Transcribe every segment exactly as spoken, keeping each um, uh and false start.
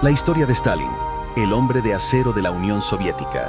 La historia de Stalin, el hombre de acero de la Unión Soviética.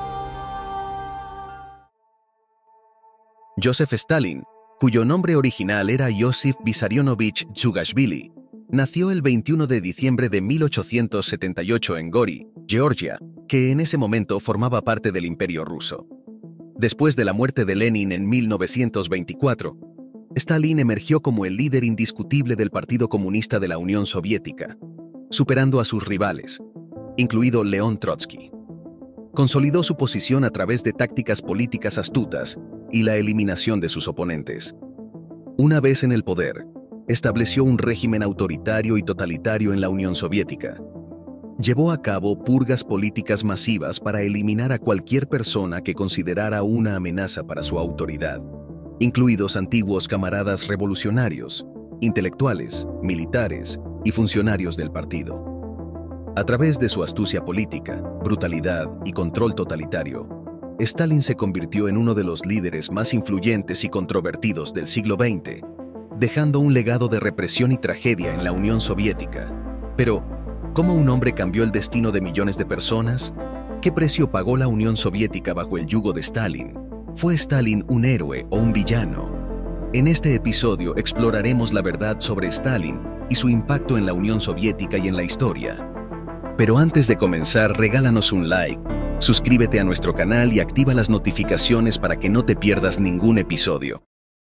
Joseph Stalin, cuyo nombre original era Iosif Vissarionovich Djugashvili, nació el veintiuno de diciembre de mil ochocientos setenta y ocho en Gori, Georgia, que en ese momento formaba parte del Imperio ruso. Después de la muerte de Lenin en mil novecientos veinticuatro, Stalin emergió como el líder indiscutible del Partido Comunista de la Unión Soviética, superando a sus rivales, incluido León Trotsky. Consolidó su posición a través de tácticas políticas astutas y la eliminación de sus oponentes. Una vez en el poder, estableció un régimen autoritario y totalitario en la Unión Soviética. Llevó a cabo purgas políticas masivas para eliminar a cualquier persona que considerara una amenaza para su autoridad, incluidos antiguos camaradas revolucionarios, intelectuales, militares y funcionarios del partido. A través de su astucia política, brutalidad y control totalitario, Stalin se convirtió en uno de los líderes más influyentes y controvertidos del siglo veinte, dejando un legado de represión y tragedia en la Unión Soviética. Pero, ¿cómo un hombre cambió el destino de millones de personas? ¿Qué precio pagó la Unión Soviética bajo el yugo de Stalin? ¿Fue Stalin un héroe o un villano? En este episodio exploraremos la verdad sobre Stalin y su impacto en la Unión Soviética y en la historia. Pero antes de comenzar, regálanos un like, suscríbete a nuestro canal y activa las notificaciones para que no te pierdas ningún episodio.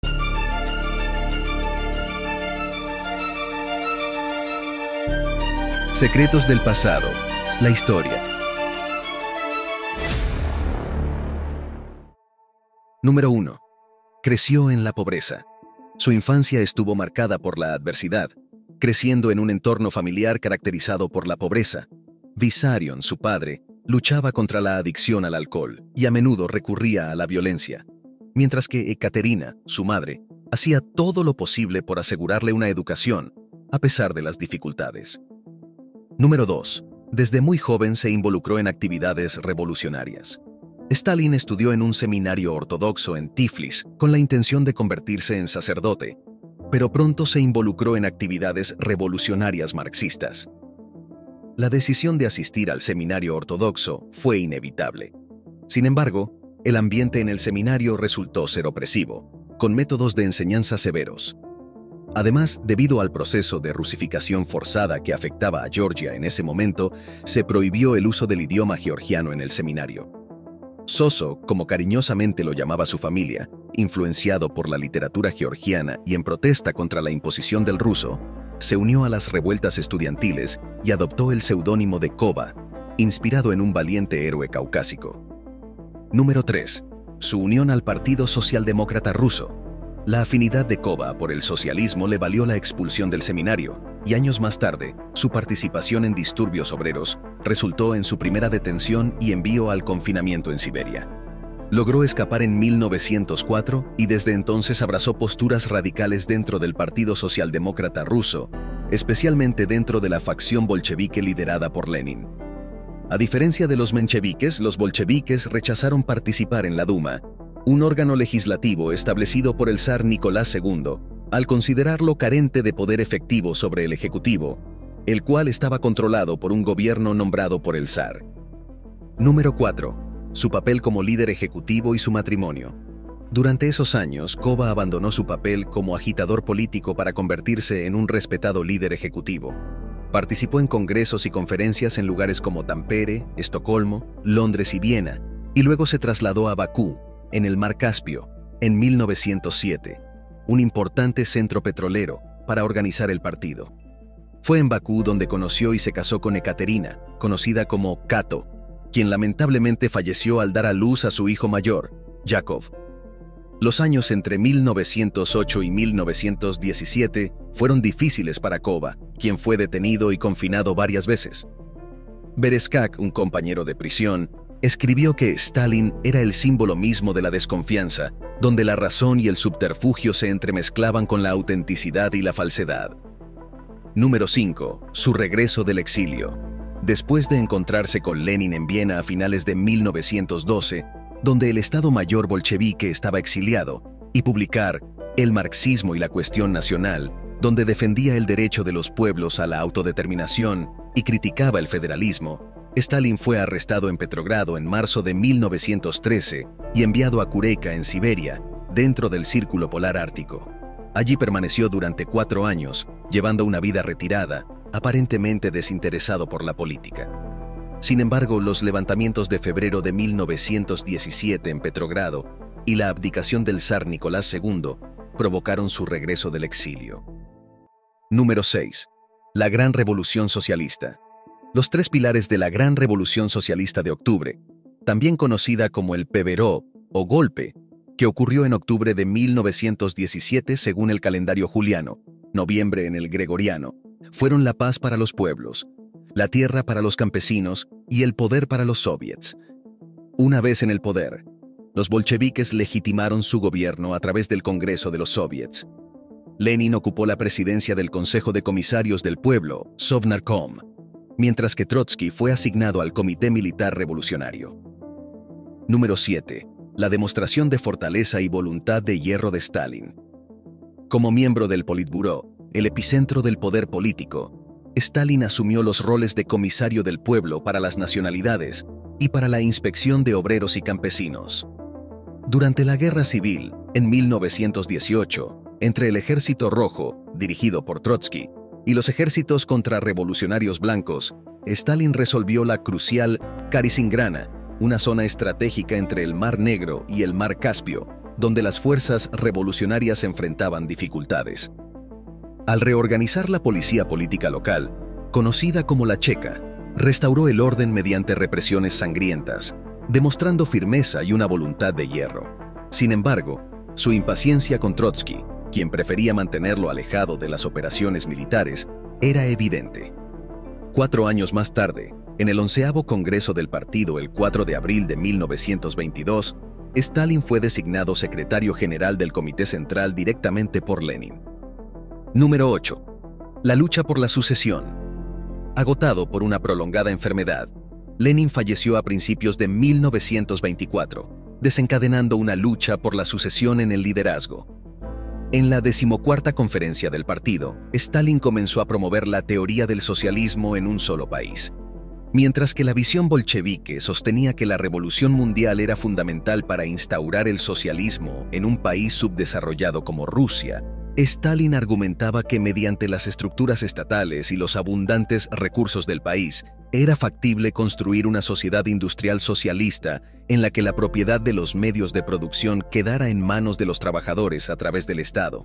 Secretos del pasado, la historia. Número uno. Creció en la pobreza. Su infancia estuvo marcada por la adversidad, creciendo en un entorno familiar caracterizado por la pobreza. Vissarion, su padre, luchaba contra la adicción al alcohol y a menudo recurría a la violencia, mientras que Ekaterina, su madre, hacía todo lo posible por asegurarle una educación, a pesar de las dificultades. Número dos. Desde muy joven se involucró en actividades revolucionarias. Stalin estudió en un seminario ortodoxo en Tiflis con la intención de convertirse en sacerdote, pero pronto se involucró en actividades revolucionarias marxistas. La decisión de asistir al seminario ortodoxo fue inevitable. Sin embargo, el ambiente en el seminario resultó ser opresivo, con métodos de enseñanza severos. Además, debido al proceso de rusificación forzada que afectaba a Georgia en ese momento, se prohibió el uso del idioma georgiano en el seminario. Soso, como cariñosamente lo llamaba su familia, influenciado por la literatura georgiana y en protesta contra la imposición del ruso, se unió a las revueltas estudiantiles y adoptó el seudónimo de Koba, inspirado en un valiente héroe caucásico. Número tres. Su unión al Partido Socialdemócrata Ruso. La afinidad de Koba por el socialismo le valió la expulsión del seminario, y años más tarde, su participación en disturbios obreros resultó en su primera detención y envío al confinamiento en Siberia. Logró escapar en mil novecientos cuatro y desde entonces abrazó posturas radicales dentro del Partido Socialdemócrata Ruso, especialmente dentro de la facción bolchevique liderada por Lenin. A diferencia de los mencheviques, los bolcheviques rechazaron participar en la Duma, un órgano legislativo establecido por el zar Nicolás segundo, al considerarlo carente de poder efectivo sobre el Ejecutivo, el cual estaba controlado por un gobierno nombrado por el zar. Número cuatro. Su papel como líder ejecutivo y su matrimonio. Durante esos años, Koba abandonó su papel como agitador político para convertirse en un respetado líder ejecutivo. Participó en congresos y conferencias en lugares como Tampere, Estocolmo, Londres y Viena, y luego se trasladó a Bakú, en el Mar Caspio, en mil novecientos siete, un importante centro petrolero, para organizar el partido. Fue en Bakú donde conoció y se casó con Ekaterina, conocida como Kato, quien lamentablemente falleció al dar a luz a su hijo mayor, Yakov. Los años entre mil novecientos ocho y mil novecientos diecisiete fueron difíciles para Koba, quien fue detenido y confinado varias veces. Bereskak, un compañero de prisión, escribió que Stalin era el símbolo mismo de la desconfianza, donde la razón y el subterfugio se entremezclaban con la autenticidad y la falsedad. Número cinco. Su regreso del exilio. Después de encontrarse con Lenin en Viena a finales de mil novecientos doce, donde el Estado Mayor bolchevique estaba exiliado, y publicar El marxismo y la cuestión nacional, donde defendía el derecho de los pueblos a la autodeterminación, y criticaba el federalismo, Stalin fue arrestado en Petrogrado en marzo de mil novecientos trece y enviado a Kureyka en Siberia, dentro del Círculo Polar Ártico. Allí permaneció durante cuatro años, llevando una vida retirada, aparentemente desinteresado por la política. Sin embargo, los levantamientos de febrero de mil novecientos diecisiete en Petrogrado y la abdicación del zar Nicolás segundo provocaron su regreso del exilio. Número seis. La Gran Revolución Socialista. Los tres pilares de la Gran Revolución Socialista de Octubre, también conocida como el Peveró o Golpe, que ocurrió en octubre de mil novecientos diecisiete según el calendario juliano, noviembre en el gregoriano, fueron la paz para los pueblos, la tierra para los campesinos y el poder para los soviets. Una vez en el poder, los bolcheviques legitimaron su gobierno a través del Congreso de los Soviets. Lenin ocupó la presidencia del Consejo de Comisarios del Pueblo, Sovnarkom, mientras que Trotsky fue asignado al Comité Militar Revolucionario. Número siete. La demostración de fortaleza y voluntad de hierro de Stalin. Como miembro del Politburó, el epicentro del poder político, Stalin asumió los roles de comisario del pueblo para las nacionalidades y para la inspección de obreros y campesinos. Durante la Guerra Civil, en mil novecientos dieciocho, entre el Ejército Rojo, dirigido por Trotsky, y los ejércitos contrarrevolucionarios blancos, Stalin resolvió la crucial Karisingrana, una zona estratégica entre el Mar Negro y el Mar Caspio, donde las fuerzas revolucionarias enfrentaban dificultades. Al reorganizar la policía política local, conocida como la Checa, restauró el orden mediante represiones sangrientas, demostrando firmeza y una voluntad de hierro. Sin embargo, su impaciencia con Trotsky, quien prefería mantenerlo alejado de las operaciones militares, era evidente. Cuatro años más tarde, en el onceavo Congreso del Partido el cuatro de abril de mil novecientos veintidós, Stalin fue designado secretario general del Comité Central directamente por Lenin. Número ocho. La lucha por la sucesión. Agotado por una prolongada enfermedad, Lenin falleció a principios de mil novecientos veinticuatro, desencadenando una lucha por la sucesión en el liderazgo. En la decimocuarta conferencia del partido, Stalin comenzó a promover la teoría del socialismo en un solo país. Mientras que la visión bolchevique sostenía que la revolución mundial era fundamental para instaurar el socialismo en un país subdesarrollado como Rusia, Stalin argumentaba que mediante las estructuras estatales y los abundantes recursos del país, era factible construir una sociedad industrial socialista en la que la propiedad de los medios de producción quedara en manos de los trabajadores a través del Estado.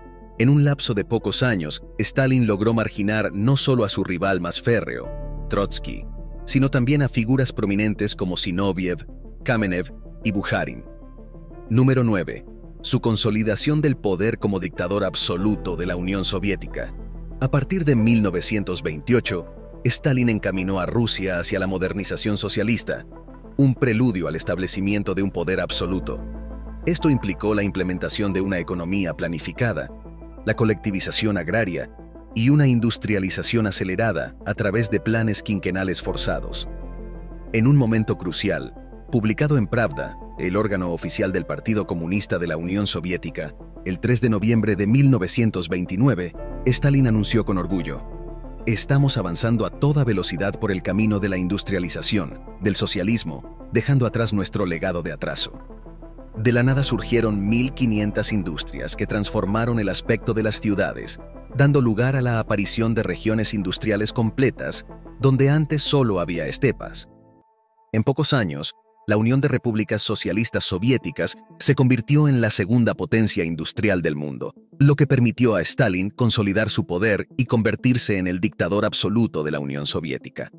En un lapso de pocos años, Stalin logró marginar no solo a su rival más férreo, Trotsky, sino también a figuras prominentes como Zinoviev, Kamenev y Bukharin. Número nueve. Su consolidación del poder como dictador absoluto de la Unión Soviética. A partir de mil novecientos veintiocho, Stalin encaminó a Rusia hacia la modernización socialista, un preludio al establecimiento de un poder absoluto. Esto implicó la implementación de una economía planificada, la colectivización agraria y una industrialización acelerada a través de planes quinquenales forzados. En un momento crucial, publicado en Pravda, el órgano oficial del Partido Comunista de la Unión Soviética, el tres de noviembre de mil novecientos veintinueve, Stalin anunció con orgullo: «Estamos avanzando a toda velocidad por el camino de la industrialización, del socialismo, dejando atrás nuestro legado de atraso». De la nada surgieron mil quinientas industrias que transformaron el aspecto de las ciudades, dando lugar a la aparición de regiones industriales completas, donde antes solo había estepas. En pocos años, la Unión de Repúblicas Socialistas Soviéticas se convirtió en la segunda potencia industrial del mundo, lo que permitió a Stalin consolidar su poder y convertirse en el dictador absoluto de la Unión Soviética.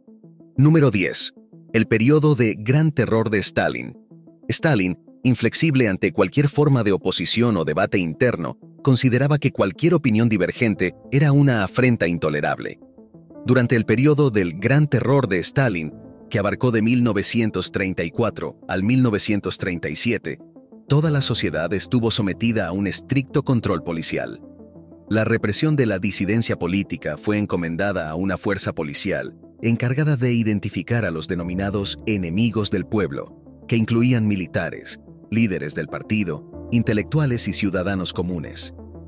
Número diez. El periodo de Gran Terror de Stalin. Stalin, inflexible ante cualquier forma de oposición o debate interno, consideraba que cualquier opinión divergente era una afrenta intolerable. Durante el periodo del Gran Terror de Stalin, que abarcó de mil novecientos treinta y cuatro al mil novecientos treinta y siete, toda la sociedad estuvo sometida a un estricto control policial. La represión de la disidencia política fue encomendada a una fuerza policial encargada de identificar a los denominados enemigos del pueblo, que incluían militares, líderes del partido, intelectuales y ciudadanos comunes.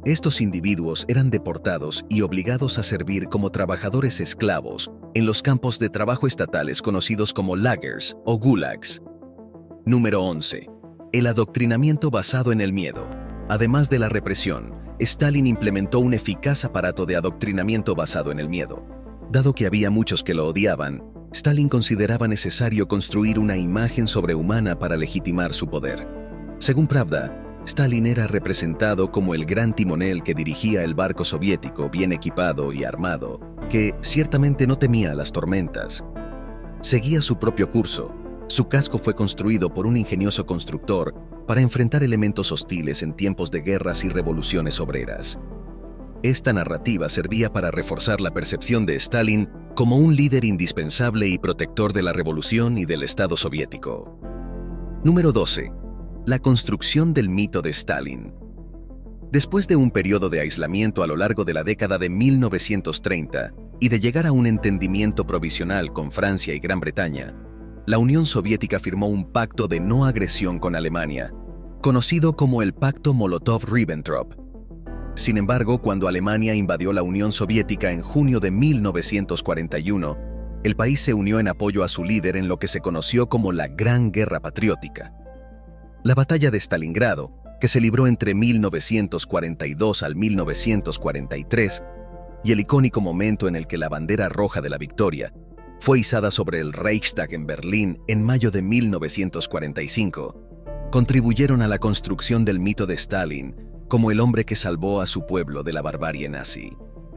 Estos individuos eran deportados y obligados a servir como trabajadores esclavos en los campos de trabajo estatales conocidos como lagers o gulags. Número once. El adoctrinamiento basado en el miedo. Además de la represión, Stalin implementó un eficaz aparato de adoctrinamiento basado en el miedo. Dado que había muchos que lo odiaban, Stalin consideraba necesario construir una imagen sobrehumana para legitimar su poder. Según Pravda, Stalin era representado como el gran timonel que dirigía el barco soviético bien equipado y armado, que ciertamente no temía las tormentas. Seguía su propio curso. Su casco fue construido por un ingenioso constructor para enfrentar elementos hostiles en tiempos de guerras y revoluciones obreras. Esta narrativa servía para reforzar la percepción de Stalin como un líder indispensable y protector de la revolución y del Estado soviético. Número doce. La construcción del mito de Stalin. Después de un periodo de aislamiento a lo largo de la década de mil novecientos treinta y de llegar a un entendimiento provisional con Francia y Gran Bretaña, la Unión Soviética firmó un pacto de no agresión con Alemania, conocido como el Pacto Molotov-Ribbentrop. Sin embargo, cuando Alemania invadió la Unión Soviética en junio de mil novecientos cuarenta y uno, el país se unió en apoyo a su líder en lo que se conoció como la Gran Guerra Patriótica. La batalla de Stalingrado, que se libró entre mil novecientos cuarenta y dos al mil novecientos cuarenta y tres, y el icónico momento en el que la bandera roja de la victoria fue izada sobre el Reichstag en Berlín en mayo de mil novecientos cuarenta y cinco, contribuyeron a la construcción del mito de Stalin como el hombre que salvó a su pueblo de la barbarie nazi.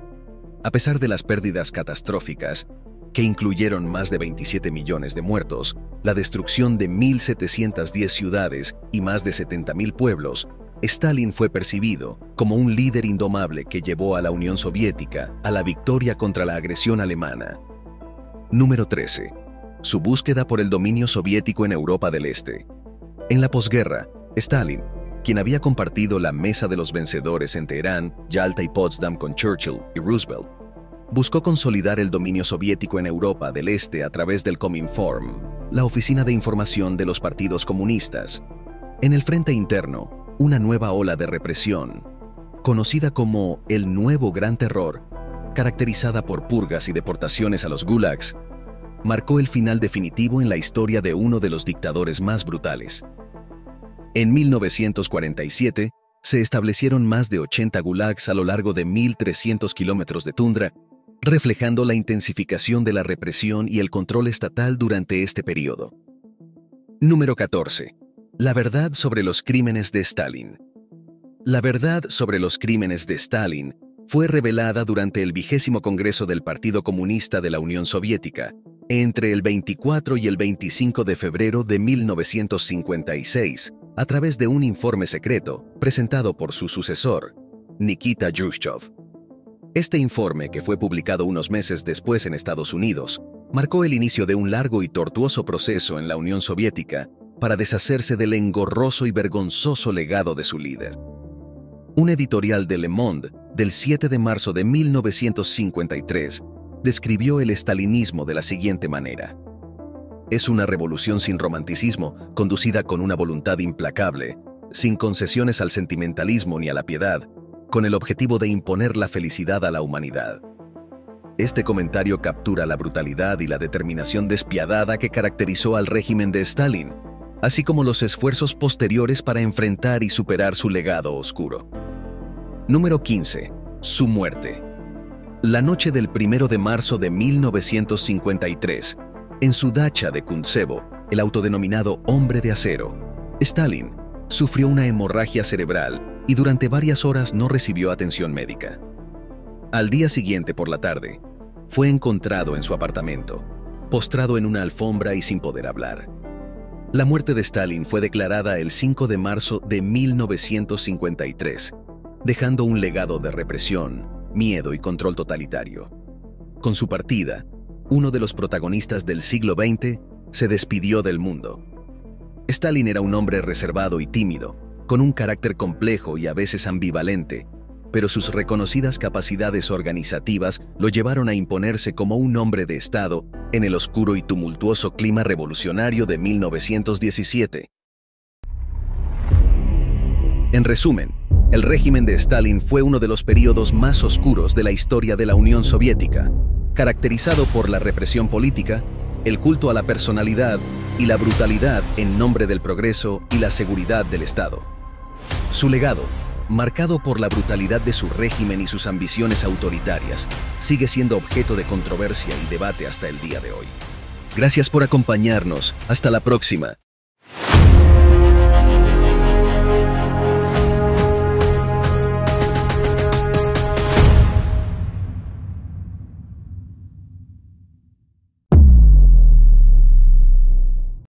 A pesar de las pérdidas catastróficas, que incluyeron más de veintisiete millones de muertos, la destrucción de mil setecientas diez ciudades y más de setenta mil pueblos, Stalin fue percibido como un líder indomable que llevó a la Unión Soviética a la victoria contra la agresión alemana. Número trece. Su búsqueda por el dominio soviético en Europa del Este. En la posguerra, Stalin, quien había compartido la mesa de los vencedores en Teherán, Yalta y Potsdam con Churchill y Roosevelt, buscó consolidar el dominio soviético en Europa del Este a través del Cominform, la oficina de información de los partidos comunistas. En el frente interno, una nueva ola de represión, conocida como el Nuevo Gran Terror, caracterizada por purgas y deportaciones a los gulags, marcó el final definitivo en la historia de uno de los dictadores más brutales. En mil novecientos cuarenta y siete, se establecieron más de ochenta gulags a lo largo de mil trescientos kilómetros de tundra, reflejando la intensificación de la represión y el control estatal durante este periodo. Número catorce. La verdad sobre los crímenes de Stalin. La verdad sobre los crímenes de Stalin fue revelada durante el vigésimo Congreso del Partido Comunista de la Unión Soviética, entre el veinticuatro y el veinticinco de febrero de mil novecientos cincuenta y seis, a través de un informe secreto presentado por su sucesor, Nikita Khrushchev. Este informe, que fue publicado unos meses después en Estados Unidos, marcó el inicio de un largo y tortuoso proceso en la Unión Soviética para deshacerse del engorroso y vergonzoso legado de su líder. Un editorial de Le Monde del siete de marzo de mil novecientos cincuenta y tres describió el estalinismo de la siguiente manera: es una revolución sin romanticismo, conducida con una voluntad implacable, sin concesiones al sentimentalismo ni a la piedad, con el objetivo de imponer la felicidad a la humanidad. Este comentario captura la brutalidad y la determinación despiadada que caracterizó al régimen de Stalin, así como los esfuerzos posteriores para enfrentar y superar su legado oscuro. Número quince. Su muerte. La noche del primero de marzo de mil novecientos cincuenta y tres, en su dacha de Kuntsevo, el autodenominado Hombre de Acero, Stalin sufrió una hemorragia cerebral y durante varias horas no recibió atención médica. Al día siguiente por la tarde, fue encontrado en su apartamento, postrado en una alfombra y sin poder hablar. La muerte de Stalin fue declarada el cinco de marzo de mil novecientos cincuenta y tres, dejando un legado de represión, miedo y control totalitario. Con su partida, uno de los protagonistas del siglo veinte se despidió del mundo. Stalin era un hombre reservado y tímido, con un carácter complejo y a veces ambivalente, pero sus reconocidas capacidades organizativas lo llevaron a imponerse como un hombre de Estado en el oscuro y tumultuoso clima revolucionario de mil novecientos diecisiete. En resumen, El régimen de Stalin fue uno de los períodos más oscuros de la historia de la Unión Soviética, caracterizado por la represión política, el culto a la personalidad y la brutalidad en nombre del progreso y la seguridad del Estado. Su legado, marcado por la brutalidad de su régimen y sus ambiciones autoritarias, sigue siendo objeto de controversia y debate hasta el día de hoy. Gracias por acompañarnos. Hasta la próxima.